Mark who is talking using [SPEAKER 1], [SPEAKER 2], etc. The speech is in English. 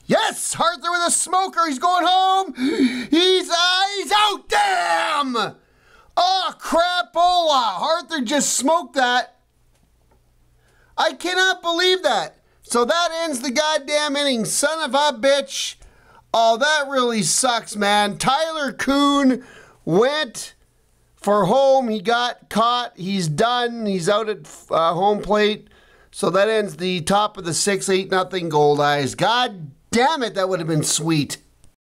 [SPEAKER 1] Yes, Arthur with a smoker. He's going home. He's out. Damn. Oh, crapola. Arthur just smoked that. I cannot believe that. So that ends the goddamn inning. Son of a bitch. Oh, that really sucks, man. Tyler Kuhn went for home. He got caught. He's done. He's out at home plate. So that ends the top of the 6-8-0 Gold Eyes. God damn it, that would have been sweet.